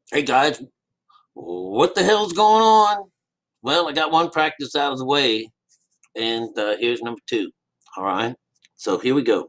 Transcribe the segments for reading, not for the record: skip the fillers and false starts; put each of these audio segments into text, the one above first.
Hey guys, what the hell's going on? Well, I got one practice out of the way, and here's number two. All right, so here we go.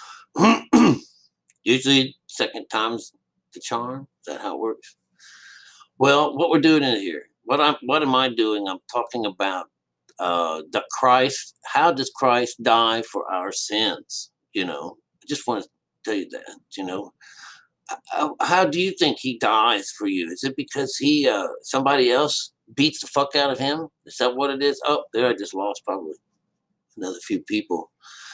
Usually, second time's the charm. Is that how it works? Well, what we're doing in here, what am I doing? I'm talking about the Christ. How does Christ die for our sins? I just want to tell you that. How do you think he dies for you? Is it because he somebody else beats the fuck out of him? Is that what it is? Oh, there I just lost probably another few people.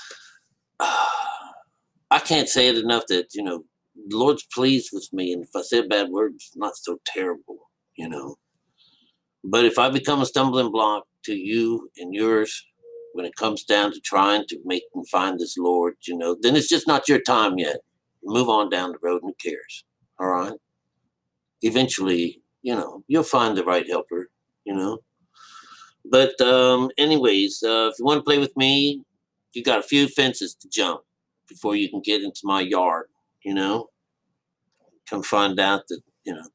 I can't say it enough that the Lord's pleased with me, and if I say a bad word, it's not so terrible, you know. But if I become a stumbling block to you and yours when it comes down to trying to make and find this Lord, then it's just not your time yet. Move on down the road, and who cares? All right. Eventually, you'll find the right helper, you know. But anyways, if you want to play with me, you got a few fences to jump before you can get into my yard, you know. Come find out that,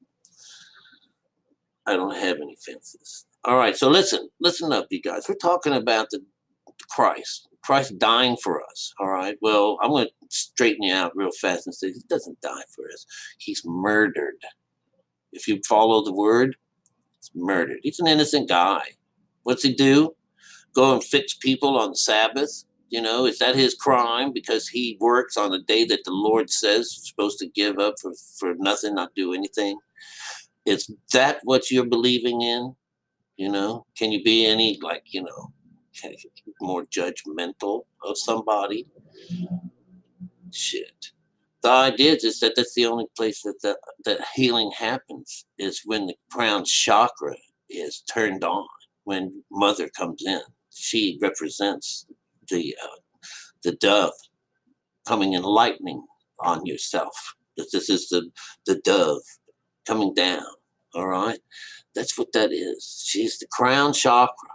I don't have any fences. All right, so listen up, you guys. We're talking about the Christ dying for us. All right. Well, I'm going to straighten you out real fast and say he doesn't die for us. He's murdered. If you follow the word, he's murdered. He's an innocent guy. What's he do? Go and fix people on the Sabbath? Is that his crime because he works on the day that the Lord says you're supposed to give up for nothing, not do anything? Is that what you're believing in? Can you be any more judgmental of somebody? Shit. The idea is just that that's the only place that healing happens is when the crown chakra is turned on. When mother comes in, she represents the dove coming in lightning on yourself. This is the dove coming down. All right, that's what that is. She's the crown chakra.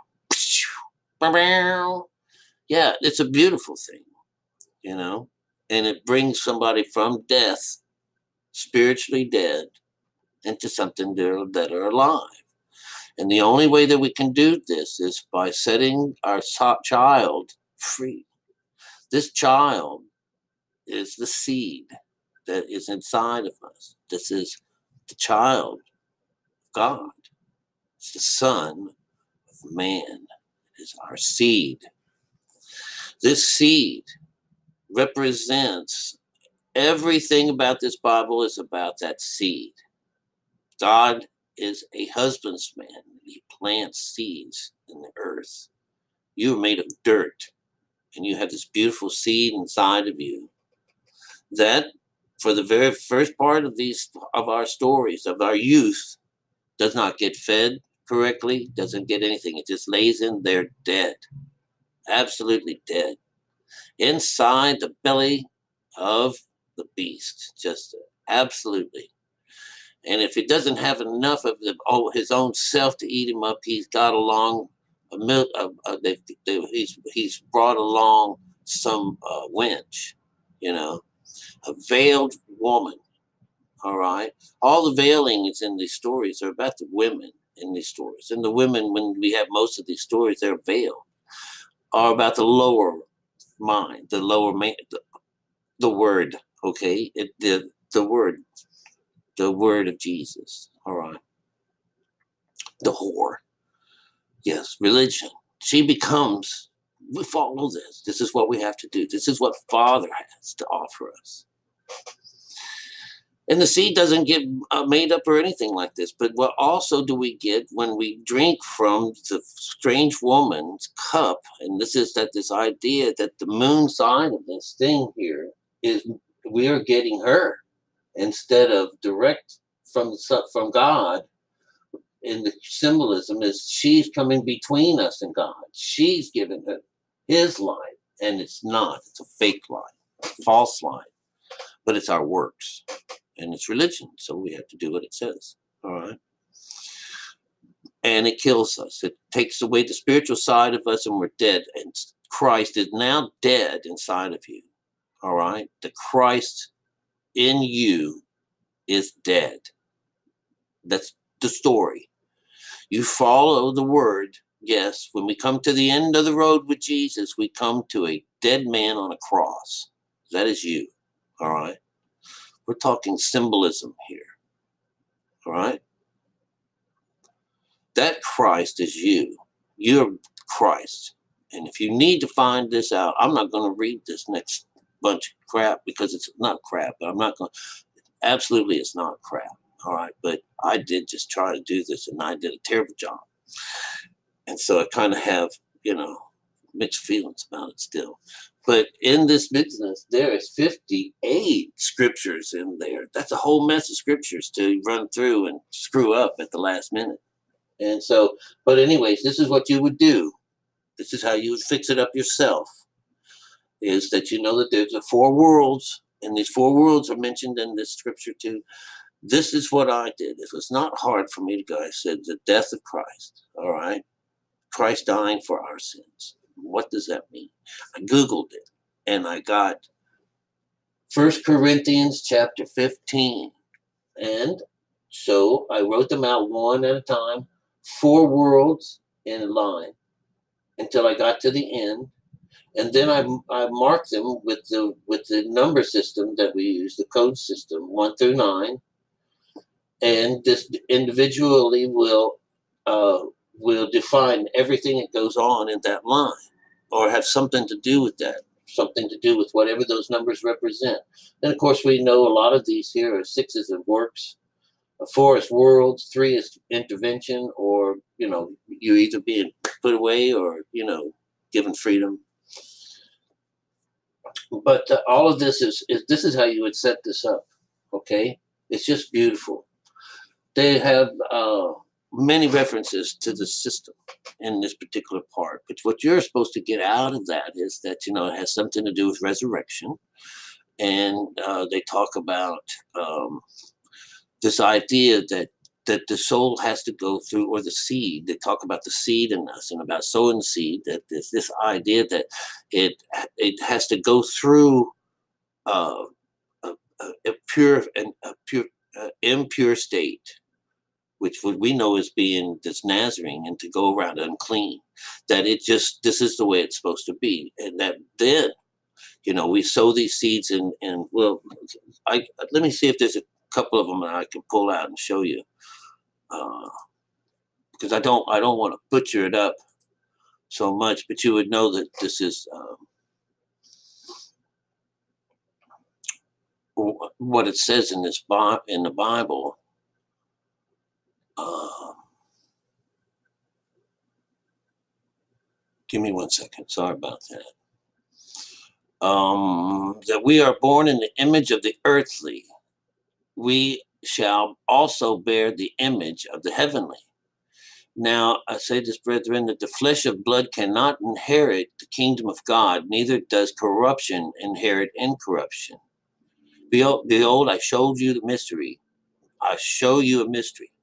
Yeah, it's a beautiful thing, you know, and it brings somebody from death, spiritually dead, into something that are alive. And the only way that we can do this is by setting our child free. This child is the seed that is inside of us. This is the child of God. It's the son of man. It is our seed. This seed represents everything about this Bible is about that seed. God is a husbandman. He plants seeds in the earth. You are made of dirt, and you have this beautiful seed inside of you that, for the very first part of our stories of our youth, does not get fed correctly, doesn't get anything. It just lays in there dead, absolutely dead, inside the belly of the beast, just absolutely. And if he doesn't have enough of his own self to eat him up, he's got along a milk. He's brought along some wench, a veiled woman. All right, all the veiling is in these stories are about the women in these stories, and the women, when we have most of these stories, they're veiled, are about the lower mind, the lower man, the word. Okay, the word of Jesus. All right, the whore. Yes, religion. She becomes. We follow this. This is what we have to do. This is what Father has to offer us. And the seed doesn't get made up or anything like this. But what also do we get when we drink from the strange woman's cup? And this idea that the moon side of this thing here is we are getting her instead of direct from God. In the symbolism is she's coming between us and God. She's giving his light, and it's not. It's a fake light, a false light, but it's our works. And it's religion, so we have to do what it says. All right. And it kills us. It takes away the spiritual side of us, and we're dead. And Christ is now dead inside of you. All right. The Christ in you is dead. That's the story. You follow the word. Yes, when we come to the end of the road with Jesus, we come to a dead man on a cross. That is you. All right. We're talking symbolism here. All right. That Christ is you. You're Christ. And if you need to find this out, I'm not going to read this next bunch of crap because it's not crap. I'm not going to, absolutely it's not crap. All right. But I did just try to do this and I did a terrible job. And so I kind of have, mixed feelings about it still. But in this business, there is 58 scriptures in there. That's a whole mess of scriptures to run through and screw up at the last minute. And so, but anyways, this is what you would do. This is how you would fix it up yourself, is that you know that there's the 4 worlds, and these 4 worlds are mentioned in this scripture too. This is what I did. It was not hard for me to go. I said the death of Christ, all right? Christ dying for our sins. What does that mean? I Googled it, and I got 1 Corinthians chapter 15. And so I wrote them out one at a time, 4 worlds in a line until I got to the end. And then I marked them with the number system that we use, the code system, 1 through 9. And this individually will define everything that goes on in that line, or have something to do with that, something to do with whatever those numbers represent. And of course, we know a lot of these here are 6s of works, 4 is worlds, 3 is intervention, or, you either being put away or, given freedom. But all of this this is how you would set this up, okay? It's just beautiful. They have many references to the system in this particular part. But what you're supposed to get out of that is that, it has something to do with resurrection. And they talk about this idea that the soul has to go through, or the seed. They talk about the seed in us and about sowing the seed, that there's this idea that it has to go through a pure and impure state, which we know as being this Nazarene, and to go around unclean, that this is the way it's supposed to be. And that then, we sow these seeds and well, let me see if there's a couple of them that I can pull out and show you. Because I don't want to butcher it up so much, but you would know that this is what it says in in the Bible. Give me 1 second. Sorry about that. That we are born in the image of the earthly. We shall also bear the image of the heavenly. Now, I say this, brethren, that the flesh of blood cannot inherit the kingdom of God, neither does corruption inherit incorruption. Behold, I showed you the mystery. I show you a mystery.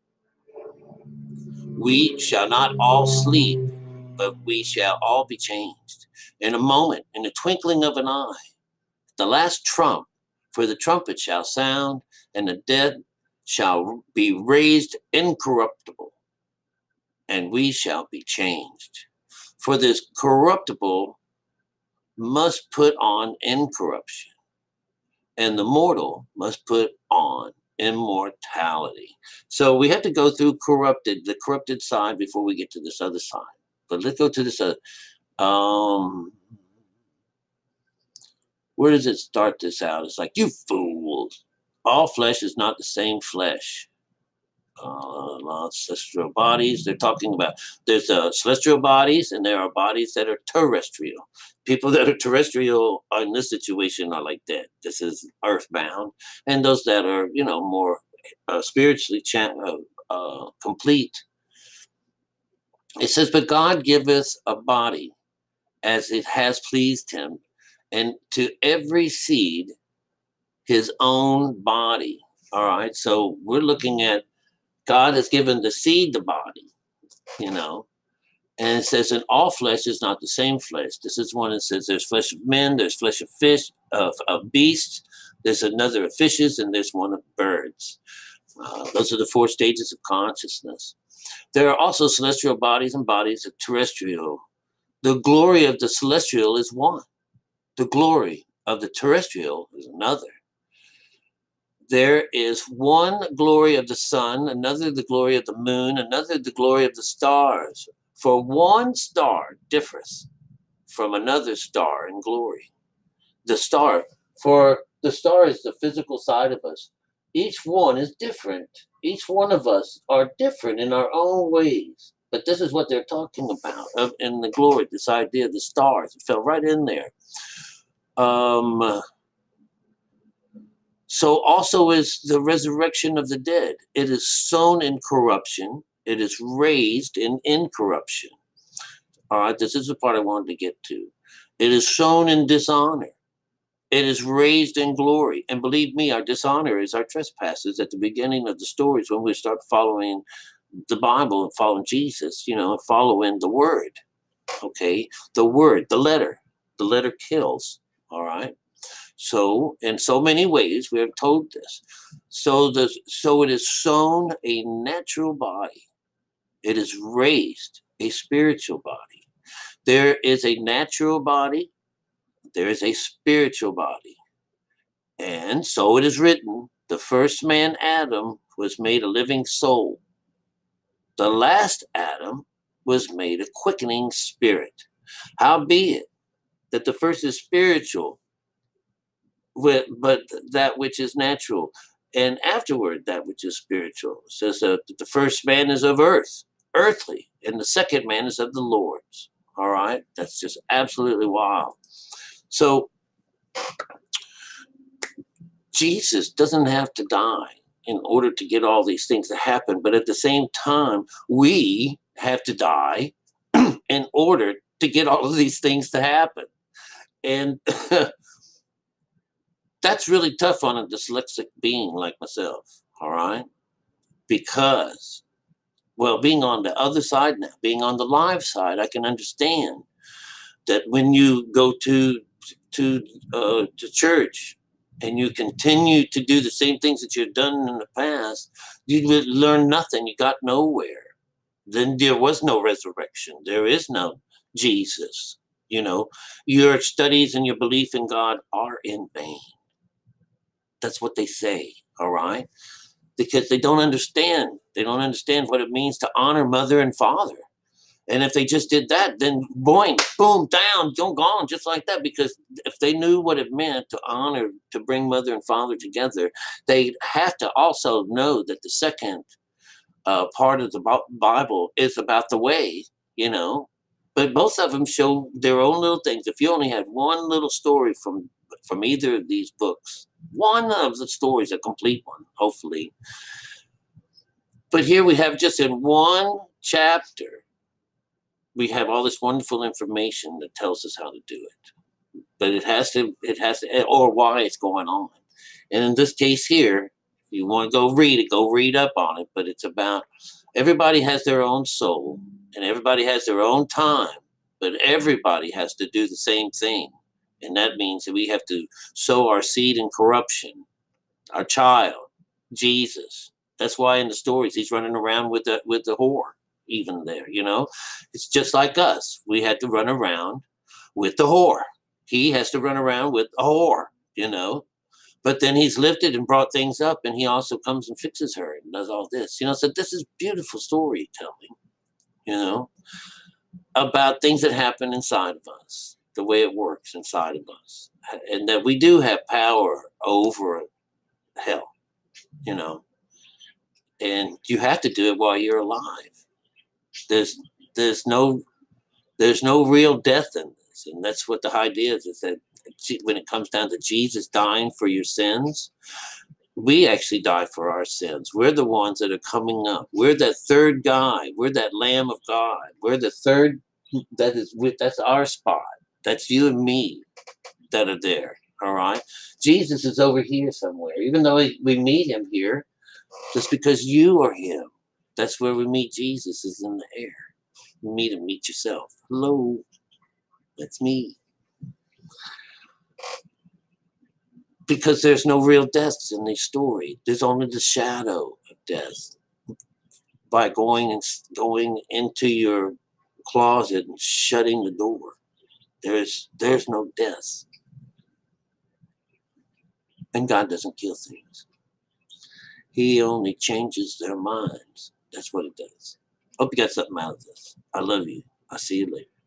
We shall not all sleep, but we shall all be changed. In a moment, in the twinkling of an eye, the last trump, for the trumpet shall sound, and the dead shall be raised incorruptible, and we shall be changed. For this corruptible must put on incorruption, and the mortal must put on immortality. So we have to go through the corrupted side before we get to this other side. But let's go to this other. Where does it start this out? It's like, you fools. All flesh is not the same flesh. Celestial bodies. They're talking about, there's celestial bodies and there are bodies that are terrestrial. People that are terrestrial in this situation are like that. This is earthbound. And those that are, more spiritually complete. It says, but God giveth a body as it has pleased him, and to every seed his own body. All right. So we're looking at God has given the seed the body, and it says, and all flesh is not the same flesh. This is one that says there's flesh of men, there's flesh of fish, of beasts, there's another of fishes, and there's one of birds. Those are the 4 stages of consciousness. There are also celestial bodies and bodies of terrestrial. The glory of the celestial is one. The glory of the terrestrial is another. There is one glory of the sun, another the glory of the moon, another the glory of the stars. For one star differeth from another star in glory. The star, for the star is the physical side of us. Each one is different. Each one of us are different in our own ways. But this is what they're talking about in the glory, this idea of the stars. It fell right in there. So also is the resurrection of the dead. It is sown in corruption. It is raised in incorruption. All right, this is the part I wanted to get to. It is sown in dishonor. It is raised in glory. And believe me, our dishonor is our trespasses at the beginning of the stories when we start following the Bible and following Jesus, and following the word. Okay, the word, the letter kills. All right. So, in so many ways, we are told this. So it is sown a natural body. It is raised a spiritual body. There is a natural body. There is a spiritual body. And so it is written, the first man, Adam, was made a living soul. The last Adam was made a quickening spirit. Howbeit, that the first is spiritual, but that which is natural, and afterward that which is spiritual. It says that the first man is of earth, earthly, and the second man is of the Lord's. All right, that's just absolutely wild. So Jesus doesn't have to die in order to get all these things to happen, but at the same time, we have to die in order to get all of these things to happen. And that's really tough on a dyslexic being like myself, all right? Because, well, being on the other side now, being on the live side, I can understand that when you go to church and you continue to do the same things that you've done in the past, you would learn nothing. You got nowhere. Then there was no resurrection. There is no Jesus. Your studies and your belief in God are in vain. That's what they say, all right? Because they don't understand. They don't understand what it means to honor mother and father. And if they just did that, then boing, boom, down, gone, just like that. Because if they knew what it meant to honor, to bring mother and father together, they'd have to also know that the second part of the Bible is about the way, But both of them show their own little things. If you only had one little story from either of these books, one of the stories, a complete one, hopefully. But here we have just in one chapter, we have all this wonderful information that tells us how to do it. But it has to, or why it's going on. And in this case here, if you want to go read up on it. But it's about everybody has their own soul and everybody has their own time, but everybody has to do the same thing. And that means that we have to sow our seed in corruption, our child, Jesus. That's why in the stories he's running around with the whore, even there, It's just like us. We had to run around with the whore. He has to run around with a whore, But then he's lifted and brought things up, and he also comes and fixes her and does all this, So this is beautiful storytelling, about things that happen inside of us, the way it works inside of us, and that we do have power over hell, and you have to do it while you're alive. There's no real death in this, and that's what the idea is that when it comes down to Jesus dying for your sins, we actually die for our sins. We're the ones that are coming up. We're that third guy. We're that Lamb of God. We're the third. That's our spot. That's you and me that are there. All right. Jesus is over here somewhere. Even though we meet him here, just because you are him, that's where we meet Jesus, is in the air. You meet him, meet yourself. Hello, that's me. Because there's no real deaths in the story. There's only the shadow of death by going into your closet and shutting the door. There's no death. And God doesn't kill things. He only changes their minds. That's what it does. Hope you got something out of this. I love you. I'll see you later.